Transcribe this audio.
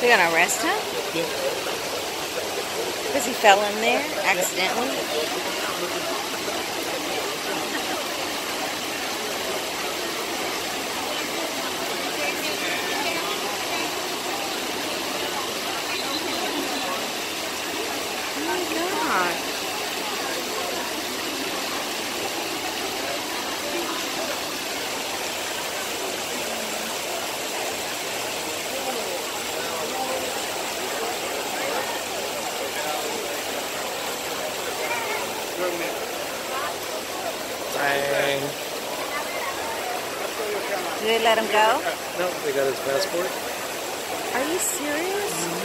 They're gonna arrest him? Because he fell in there accidentally? Oh my God. Dang. Did they let him go? No, they got his passport. Are you serious?